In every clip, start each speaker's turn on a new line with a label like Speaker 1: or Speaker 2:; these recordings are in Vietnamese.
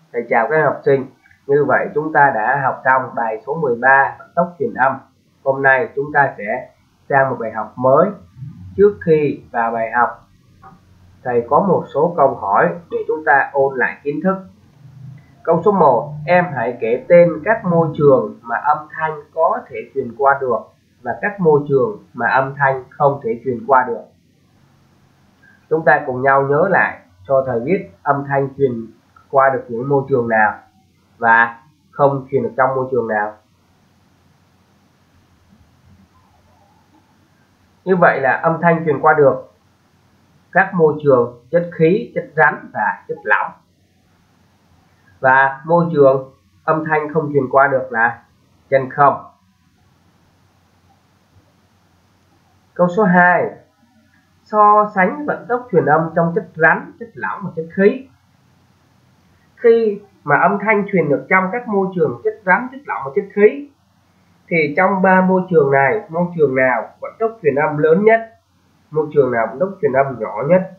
Speaker 1: Thầy chào các em học sinh. Như vậy chúng ta đã học xong bài số 13 vận tốc truyền âm. Hôm nay chúng ta sẽ sang một bài học mới. Trước khi vào bài học, thầy có một số câu hỏi để chúng ta ôn lại kiến thức. Câu số 1, em hãy kể tên các môi trường mà âm thanh có thể truyền qua được và các môi trường mà âm thanh không thể truyền qua được. Chúng ta cùng nhau nhớ lại cho thầy biết âm thanh truyền qua được những môi trường nào và không truyền được trong môi trường nào. Như vậy là âm thanh truyền qua được các môi trường chất khí, chất rắn và chất lỏng. Và môi trường âm thanh không truyền qua được là chân không. Câu số 2, so sánh vận tốc truyền âm trong chất rắn, chất lỏng và chất khí. Khi mà âm thanh truyền được trong các môi trường chất rắn, chất lỏng và chất khí, thì trong ba môi trường này, môi trường nào vận tốc truyền âm lớn nhất, môi trường nào vận tốc truyền âm nhỏ nhất?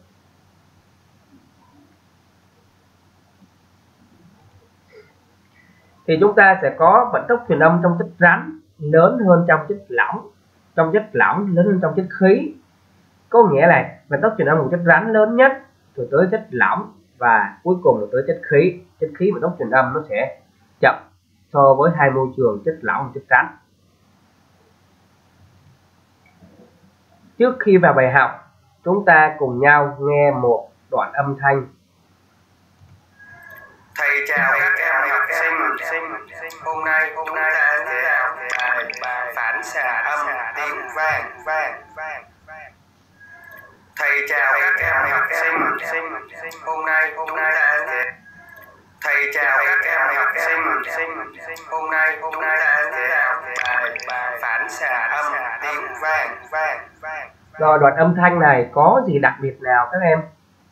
Speaker 1: Thì chúng ta sẽ có vận tốc truyền âm trong chất rắn lớn hơn trong chất lỏng, trong chất lỏng lớn hơn trong chất khí. Có nghĩa là vận tốc truyền âm của chất rắn lớn nhất, rồi tới chất lỏng và cuối cùng là tới chất khí. Chất khí vận tốc truyền âm nó sẽ chậm so với hai môi trường chất lỏng và chất rắn. Trước khi vào bài học, chúng ta cùng nhau nghe một đoạn âm thanh.
Speaker 2: Thầy chào các em học sinh. Hôm nay chúng ta sẽ học bài phản xạ âm tiếng vang. Thầy chào các em học sinh. Hôm nay chúng ta sẽ Thầy chào các em học sinh. Hôm nay chúng ta sẽ học bài phản xạ âm tiếng vang.
Speaker 1: Rồi đoạn âm thanh này có gì đặc biệt nào các em?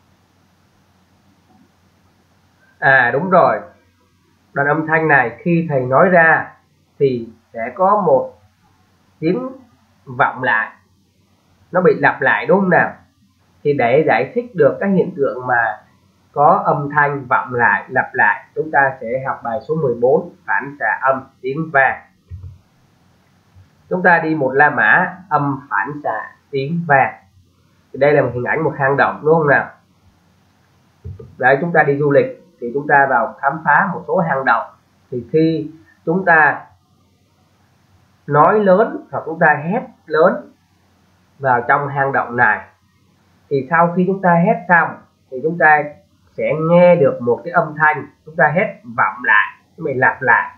Speaker 1: Đúng rồi. Đoạn âm thanh này khi thầy nói ra thì sẽ có một tiếng vọng lại. Nó bị lặp lại đúng không nào? Thì để giải thích được các hiện tượng mà có âm thanh vọng lại, lặp lại, chúng ta sẽ học bài số 14 phản xạ âm tiếng vang. Chúng ta đi một la mã âm phản xạ tiếng vang. Thì đây là một hình ảnh một hang động đúng không nào? Đấy, chúng ta đi du lịch thì chúng ta vào khám phá một số hang động. Thì khi chúng ta nói lớn hoặc chúng ta hét lớn vào trong hang động này, thì sau khi chúng ta hét xong thì chúng ta sẽ nghe được một cái âm thanh, chúng ta hét vọng lại, mình lặp lại.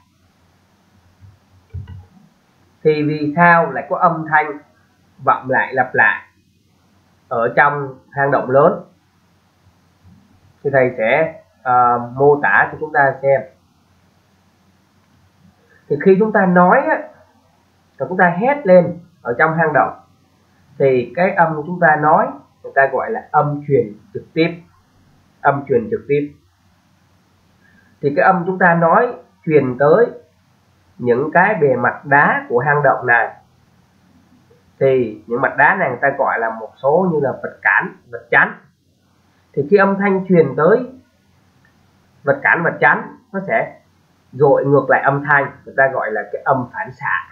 Speaker 1: Thì vì sao lại có âm thanh vọng lại lặp lại ở trong hang động lớn? Thì thầy sẽ mô tả cho chúng ta xem. Thì khi chúng ta nói á, chúng ta hét lên ở trong hang động, thì cái âm của chúng ta nói người ta gọi là âm truyền trực tiếp. Âm truyền trực tiếp. Thì cái âm chúng ta nói truyền tới những cái bề mặt đá của hang động này. Thì những mặt đá này người ta gọi là một số như là vật cản, vật chắn. Thì khi âm thanh truyền tới vật cản, vật chắn, nó sẽ dội ngược lại âm thanh, người ta gọi là cái âm phản xạ.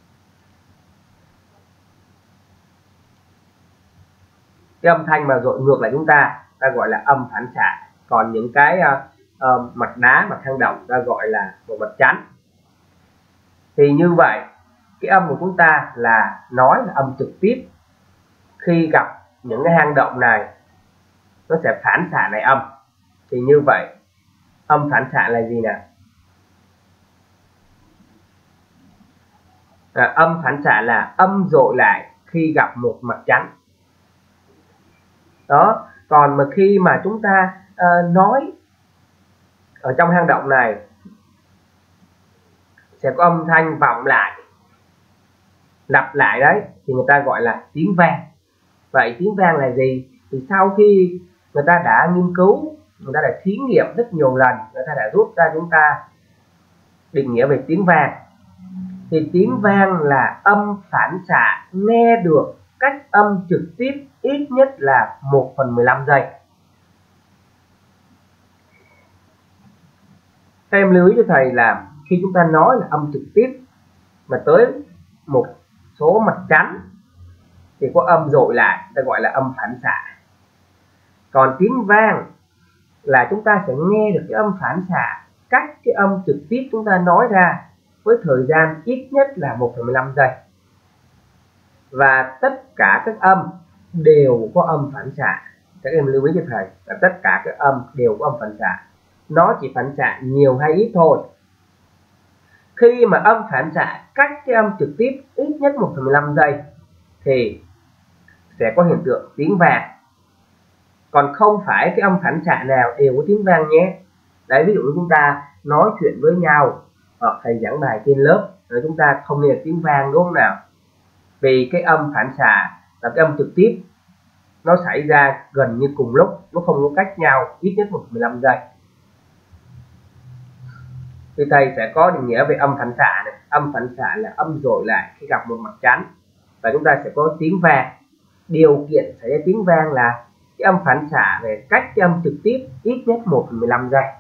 Speaker 1: Cái âm thanh mà dội ngược lại chúng ta gọi là âm phản xạ. Còn những cái mặt đá, mặt hang động ta gọi là một vật chắn. Thì như vậy cái âm của chúng ta là nói là âm trực tiếp. Khi gặp những cái hang động này, nó sẽ phản xạ lại âm. Thì như vậy âm phản xạ là gì nào? Âm phản xạ là âm dội lại khi gặp một mặt chắn. Đó. Còn mà khi mà chúng ta nói ở trong hang động này sẽ có âm thanh vọng lại, lặp lại đấy, thì người ta gọi là tiếng vang. Vậy tiếng vang là gì? Thì sau khi người ta đã nghiên cứu, người ta đã thí nghiệm rất nhiều lần, người ta đã giúp ra chúng ta định nghĩa về tiếng vang. Thì tiếng vang là âm phản xạ nghe được cách âm trực tiếp ít nhất là 1/15 giây. Các em lưu ý cho thầy là khi chúng ta nói là âm trực tiếp mà tới một số mặt tránh thì có âm dội lại, ta gọi là âm phản xạ. Còn tiếng vang là chúng ta sẽ nghe được cái âm phản xạ cách cái âm trực tiếp chúng ta nói ra với thời gian ít nhất là 1,15 giây. Và tất cả các âm đều có âm phản xạ. Các em lưu ý cho thầy là tất cả các âm đều có âm phản xạ. Nó chỉ phản xạ nhiều hay ít thôi. Khi mà âm phản xạ cách cái âm trực tiếp ít nhất 1,15 giây thì sẽ có hiện tượng tiếng vang. Còn không phải cái âm phản xạ nào đều có tiếng vang nhé. Đấy, ví dụ như chúng ta nói chuyện với nhau hoặc thầy giảng bài trên lớp rồi chúng ta không nghe tiếng vang, đúng không nào? Vì cái âm phản xạ là cái âm trực tiếp nó xảy ra gần như cùng lúc, nó không có cách nhau ít nhất 1,15 giây. Thì thầy sẽ có định nghĩa về âm phản xạ này. Âm phản xạ là âm dội lại khi gặp một mặt tránh và chúng ta sẽ có tiếng vang. Điều kiện xảy ra tiếng vang là cái âm phản xạ về cách cái âm trực tiếp ít nhất 1,15 giây.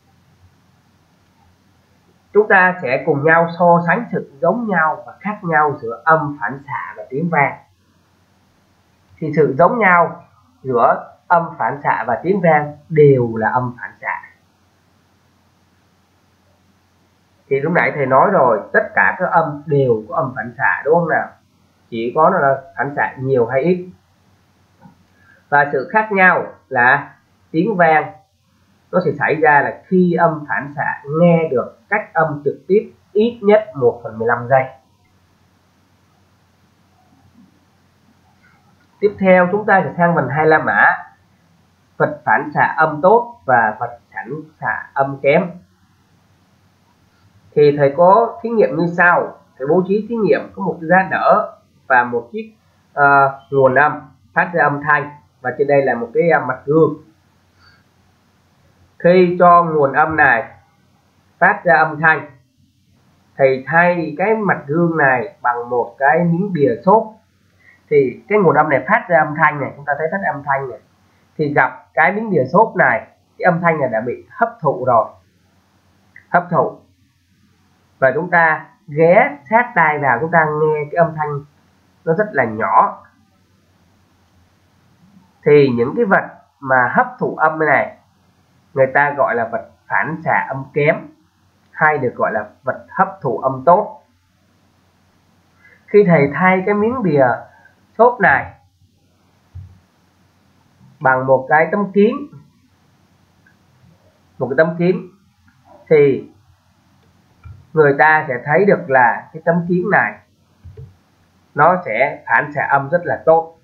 Speaker 1: Chúng ta sẽ cùng nhau so sánh sự giống nhau và khác nhau giữa âm phản xạ và tiếng vang. Thì sự giống nhau giữa âm phản xạ và tiếng vang đều là âm phản xạ. Thì lúc nãy thầy nói rồi, tất cả các âm đều có âm phản xạ, đúng không nào? Chỉ có nó là phản xạ nhiều hay ít. Và sự khác nhau là tiếng vang nó sẽ xảy ra là khi âm phản xạ nghe được cách âm trực tiếp ít nhất 1/15 giây. Tiếp theo chúng ta sẽ sang phần 2 la mã, vật phản xạ âm tốt và vật phản xạ âm kém. Thì thầy có thí nghiệm như sau. Thầy bố trí thí nghiệm có một giá đỡ và một chiếc nguồn âm phát ra âm thanh, và trên đây là một cái mặt gương. Khi cho nguồn âm này phát ra âm thanh, thầy thay cái mặt gương này bằng một cái miếng bìa xốp, thì cái nguồn âm này phát ra âm thanh này, chúng ta thấy phát ra âm thanh này, thì gặp cái miếng bìa xốp này, cái âm thanh này đã bị hấp thụ rồi, hấp thụ, và chúng ta ghé sát tai vào, chúng ta nghe cái âm thanh nó rất là nhỏ. Thì những cái vật mà hấp thụ âm này người ta gọi là vật phản xạ âm kém, hay được gọi là vật hấp thụ âm tốt. Khi thầy thay cái miếng bìa xốp này bằng một cái tấm kiến, thì người ta sẽ thấy được là cái tấm kiến này nó sẽ phản xạ âm rất là tốt.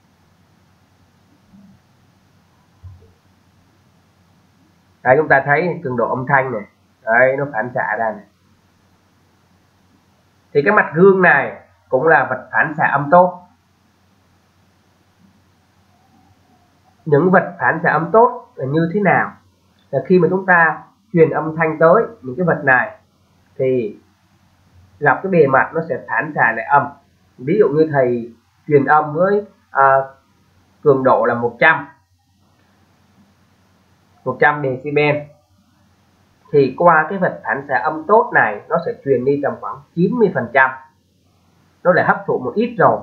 Speaker 1: Đấy, chúng ta thấy cường độ âm thanh này, đấy, nó phản xạ ra này. Thì cái mặt gương này cũng là vật phản xạ âm tốt. Những vật phản xạ âm tốt là như thế nào? Là khi mà chúng ta truyền âm thanh tới những cái vật này thì gặp cái bề mặt nó sẽ phản xạ lại âm. Ví dụ như thầy truyền âm với cường độ là 100 decibel, thì qua cái vật phản xạ âm tốt này nó sẽ truyền đi tầm khoảng 90%. Nó lại hấp thụ một ít rồi,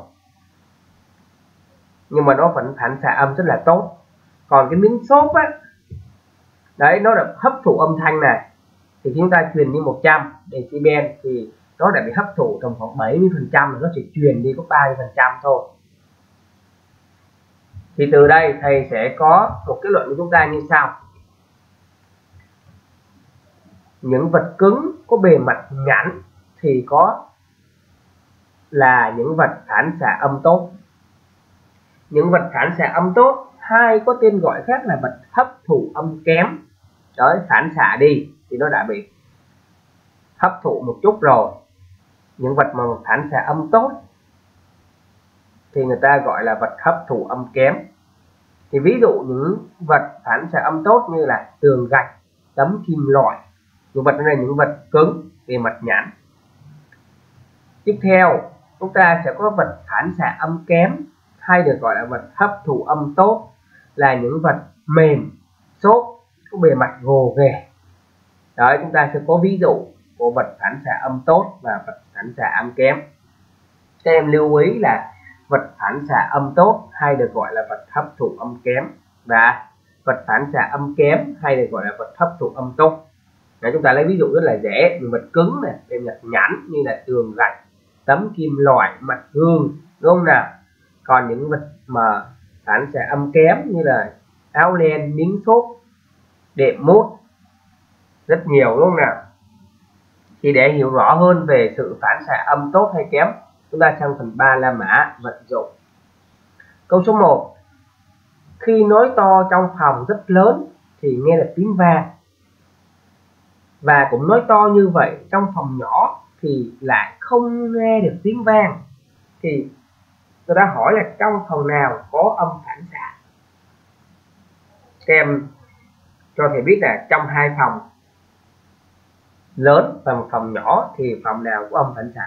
Speaker 1: nhưng mà nó vẫn phản xạ âm rất là tốt. Còn cái miếng xốp á, đấy, nó đã hấp thụ âm thanh này, thì chúng ta truyền đi 100 decibel thì nó đã bị hấp thụ tầm khoảng 70%, nó chỉ truyền đi có 30% thôi. Thì từ đây thầy sẽ có một kết luận của chúng ta như sau. Những vật cứng có bề mặt nhẵn thì có là những vật phản xạ âm tốt. Những vật phản xạ âm tốt hay có tên gọi khác là vật hấp thụ âm kém. Đấy, phản xạ đi thì nó đã bị hấp thụ một chút rồi. Những vật mà phản xạ âm tốt thì người ta gọi là vật hấp thụ âm kém. Thì ví dụ những vật phản xạ âm tốt như là tường gạch, tấm kim loại, những vật này là những vật cứng về mặt nhẵn. Tiếp theo chúng ta sẽ có vật phản xạ âm kém, hay được gọi là vật hấp thụ âm tốt, là những vật mềm, xốp, có bề mặt gồ ghề. Đấy, chúng ta sẽ có ví dụ của vật phản xạ âm tốt và vật phản xạ âm kém. Các em lưu ý là vật phản xạ âm tốt hay được gọi là vật hấp thụ âm kém, và vật phản xạ âm kém hay được gọi là vật hấp thụ âm tốt. Đấy, chúng ta lấy ví dụ rất là dễ, vật cứng này, em nhặt nhẵn như là tường gạch, tấm kim loại, mặt gương, đúng không nào? Còn những vật mà phản xạ âm kém như là áo len, miếng xốp, đệm mút, rất nhiều, đúng không nào? Thì để hiểu rõ hơn về sự phản xạ âm tốt hay kém, chúng ta sang phần 3 La Mã vận dụng. Câu số 1. Khi nói to trong phòng rất lớn thì nghe được tiếng vang, và cũng nói to như vậy trong phòng nhỏ thì lại không nghe được tiếng vang. Thì tôi đã hỏi là trong phòng nào có âm phản xạ? Các em cho thầy biết là trong hai phòng lớn và một phòng nhỏ thì phòng nào có âm phản xạ?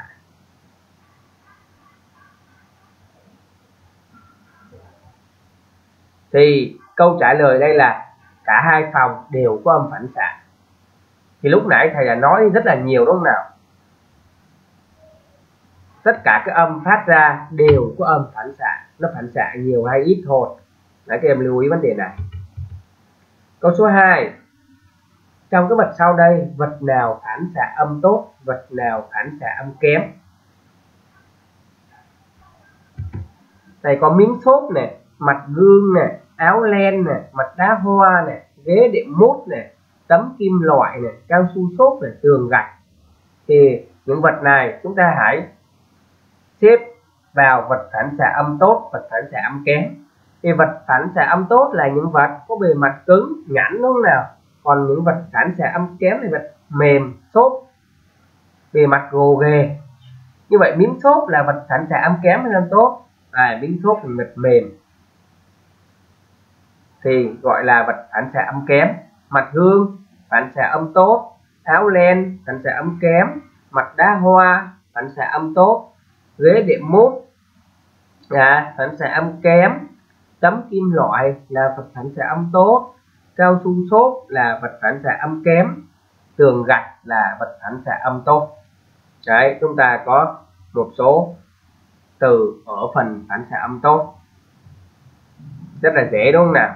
Speaker 1: Thì câu trả lời đây là cả hai phòng đều có âm phản xạ. Thì lúc nãy thầy đã nói rất là nhiều, đúng không nào? Tất cả các âm phát ra đều có âm phản xạ, nó phản xạ nhiều hay ít thôi. Đấy, các em lưu ý vấn đề này. Câu số 2. Trong cái vật sau đây, vật nào phản xạ âm tốt, vật nào phản xạ âm kém? Đây có miếng xốp này, mặt gương này, áo len này, mặt đá hoa này, ghế đệm mút này, tấm kim loại này, cao su xốp này, tường gạch. Thì những vật này chúng ta hãy xếp vào vật phản xạ âm tốt, vật phản xạ âm kém. Thì vật phản xạ âm tốt là những vật có bề mặt cứng, nhẵn, đúng không nào? Còn những vật phản xạ âm kém là vật mềm, xốp, bề mặt gồ ghề. Như vậy miếng xốp là vật phản xạ âm kém hay âm tốt? Miếng xốp là vật mềm thì gọi là vật phản xạ âm kém. Mặt gương phản xạ âm tốt, áo len phản xạ âm kém, mặt đá hoa phản xạ âm tốt, ghế đệm mút phản xạ âm kém, tấm kim loại là vật phản xạ âm tốt, cao su xốp là vật phản xạ âm kém, tường gạch là vật phản xạ âm tốt. Đấy, chúng ta có một số từ ở phần phản xạ âm tốt, rất là dễ, đúng không nào?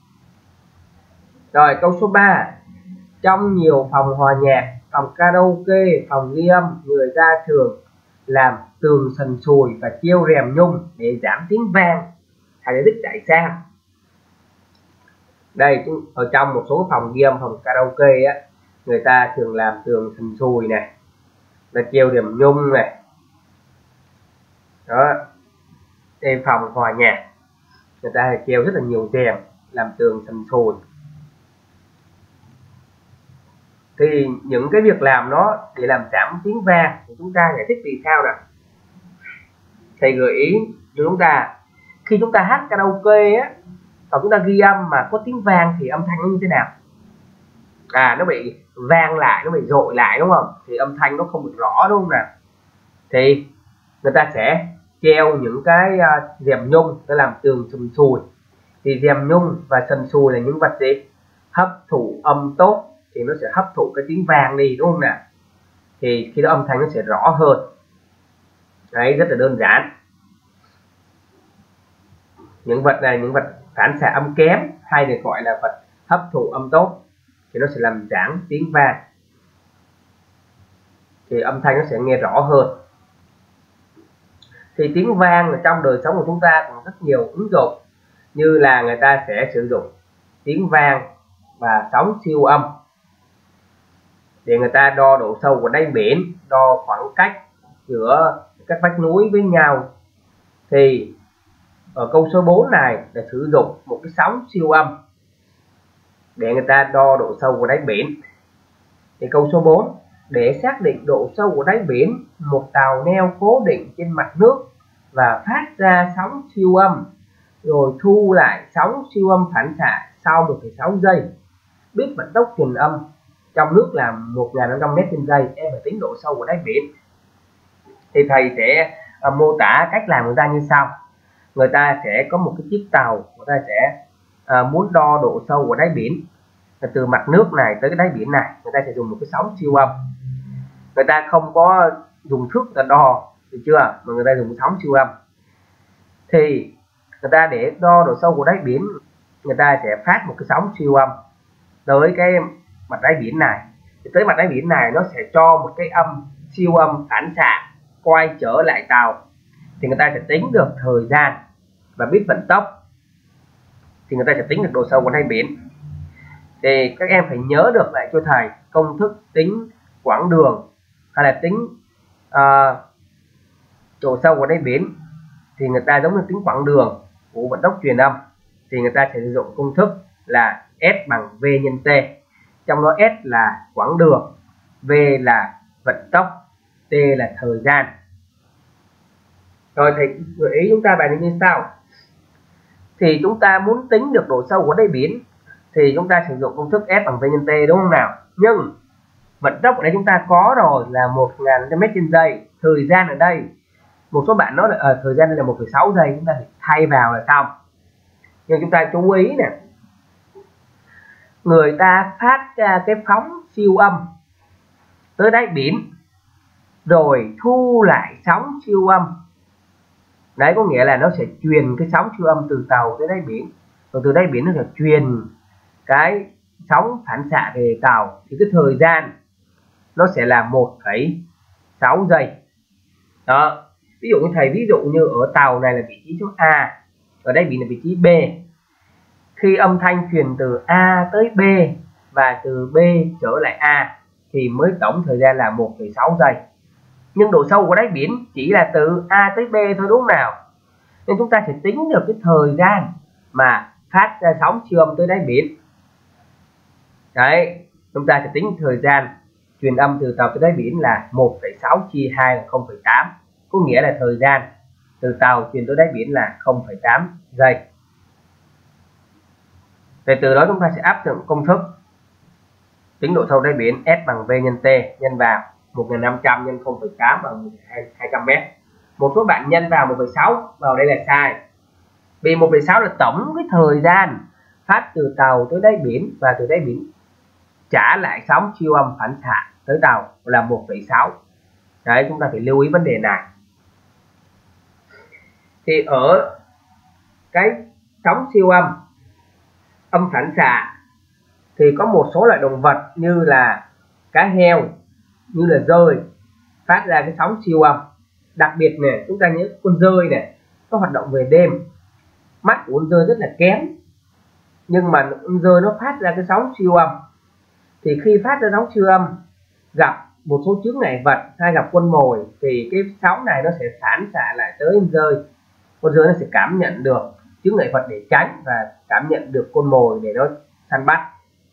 Speaker 1: Rồi, câu số 3. Trong nhiều phòng hòa nhạc, phòng karaoke, phòng ghi âm, người ta thường làm tường sần sùi và treo rèm nhung để giảm tiếng vang. Thầy giải thích tại sao. Đây, ở trong một số phòng ghi âm, phòng karaoke á, người ta thường làm tường sần sùi này và treo rèm nhung này. Đó, đây phòng hòa nhạc, người ta treo rất là nhiều rèm, làm tường sần sùi. Thì những cái việc làm nó để làm giảm tiếng vang thì chúng ta giải thích vì sao nào? Thầy gợi ý cho chúng ta, khi chúng ta hát karaoke á, còn chúng ta ghi âm mà có tiếng vang thì âm thanh nó như thế nào? Nó bị vang lại, nó bị dội lại, đúng không? Thì âm thanh nó không được rõ, đúng không nào? Thì người ta sẽ treo những cái rèm nhung để làm tường sần sùi. Thì rèm nhung và sần sùi là những vật gì? Hấp thụ âm tốt, thì nó sẽ hấp thụ cái tiếng vang đi, đúng không nào? Thì khi đó âm thanh nó sẽ rõ hơn. Đấy, rất là đơn giản. Những vật này, những vật phản xạ âm kém hay được gọi là vật hấp thụ âm tốt, thì nó sẽ làm giảm tiếng vang, thì âm thanh nó sẽ nghe rõ hơn. Thì tiếng vang ở trong đời sống của chúng ta còn rất nhiều ứng dụng, như là người ta sẽ sử dụng tiếng vang và sóng siêu âm để người ta đo độ sâu của đáy biển, đo khoảng cách giữa các vách núi với nhau. Thì ở câu số 4 này là sử dụng một cái sóng siêu âm để người ta đo độ sâu của đáy biển. Thì câu số 4, để xác định độ sâu của đáy biển, một tàu neo cố định trên mặt nước và phát ra sóng siêu âm, rồi thu lại sóng siêu âm phản xạ sau 1,6 giây. Biết vận tốc truyền âm trong nước là 1.500 m/giây, em phải tính độ sâu của đáy biển. Thì thầy sẽ mô tả cách làm người ta như sau. Người ta sẽ có một cái chiếc tàu, người ta sẽ muốn đo độ sâu của đáy biển, từ mặt nước này tới cái đáy biển này, người ta sẽ dùng một cái sóng siêu âm. Người ta không có dùng thước người ta đo, được chưa, mà người ta dùng cái sóng siêu âm. Thì người ta để đo độ sâu của đáy biển, người ta sẽ phát một cái sóng siêu âm tới cái mặt đáy biển này. Thì tới mặt đáy biển này nó sẽ cho một cái siêu âm phản xạ quay trở lại tàu. Thì người ta sẽ tính được thời gian và biết vận tốc, thì người ta sẽ tính được độ sâu của đáy biển. Thì các em phải nhớ được lại cho thầy công thức tính quãng đường hay là tính độ sâu của đáy biển. Thì người ta giống như tính quãng đường của vận tốc truyền âm, thì người ta sẽ sử dụng công thức là S bằng V nhân T. Trong đó S là quãng đường, V là vận tốc, T là thời gian. Rồi thầy gợi ý chúng ta bài này như sau. Thì chúng ta muốn tính được độ sâu của đáy biển thì chúng ta sử dụng công thức S bằng V nhân T, đúng không nào? Nhưng vận tốc ở đây chúng ta có rồi là 1.000 m/giây. Thời gian ở đây, một số bạn nói là thời gian đây là 1,6 giây, chúng ta phải thay vào là xong. Nhưng chúng ta chú ý nè, người ta phát ra cái phóng siêu âm tới đáy biển rồi thu lại sóng siêu âm. Đấy, có nghĩa là nó sẽ truyền cái sóng siêu âm từ tàu tới đáy biển, rồi từ đáy biển nó sẽ truyền cái sóng phản xạ về tàu. Thì cái thời gian nó sẽ là 1,6 giây. Đó, ví dụ như thầy ví dụ như ở tàu này là vị trí số A, ở đáy biển là vị trí B. Khi âm thanh truyền từ A tới B và từ B trở lại A thì mới tổng thời gian là 1,6 giây. Nhưng độ sâu của đáy biển chỉ là từ A tới B thôi, đúng không nào? Nên chúng ta sẽ tính được cái thời gian mà phát ra sóng siêu âm tới đáy biển. Đấy, chúng ta sẽ tính thời gian truyền âm từ tàu tới đáy biển là 1,6 chia 2 là 0,8. Có nghĩa là thời gian từ tàu truyền tới đáy biển là 0,8 giây. Thì từ đó chúng ta sẽ áp dụng công thức tính độ sâu đáy biển S bằng V nhân T nhân vào 1.500 nhân 0,8 bằng 200 m. Một số bạn nhân vào 1,6 vào đây là sai. Vì 1,6 là tổng cái thời gian phát từ tàu tới đáy biển và từ đáy biển trả lại sóng siêu âm phản xạ tới tàu là 1,6. Đấy, chúng ta phải lưu ý vấn đề này. Thì ở cái sóng siêu âm phản xạ thì có một số loại động vật như là cá heo, như là dơi phát ra cái sóng siêu âm. Đặc biệt này, chúng ta nhớ con dơi này có hoạt động về đêm, mắt của con dơi rất là kém, nhưng mà con dơi nó phát ra cái sóng siêu âm. Thì khi phát ra sóng siêu âm gặp một số chướng ngại vật hay gặp con mồi thì cái sóng này nó sẽ phản xạ lại tới con dơi nó sẽ cảm nhận được chướng ngại vật để tránh và cảm nhận được con mồi để nó săn bắt.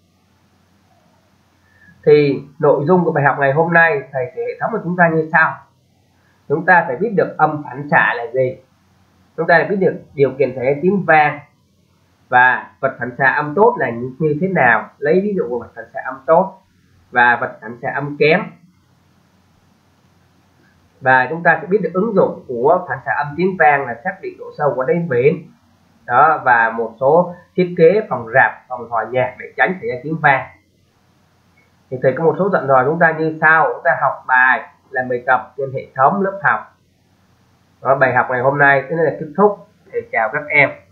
Speaker 1: Thì nội dung của bài học ngày hôm nay thầy sẽ hệ thống của chúng ta như sau. Chúng ta phải biết được âm phản xạ là gì, chúng ta phải biết được điều kiện thể tiếng vang và vật phản xạ âm tốt là như thế nào, lấy ví dụ của vật phản xạ âm tốt và vật phản xạ âm kém. Và chúng ta sẽ biết được ứng dụng của phản xạ âm tiếng vang là xác định độ sâu của đáy biển đó, và một số thiết kế phòng rạp, phòng hòa nhạc để tránh xảy ra tiếng vang. Thì thầy có một số dặn dò chúng ta như sau. Chúng ta học bài làm bài tập trên hệ thống lớp học. Đó, bài học ngày hôm nay tới đây là kết thúc. Thầy chào các em.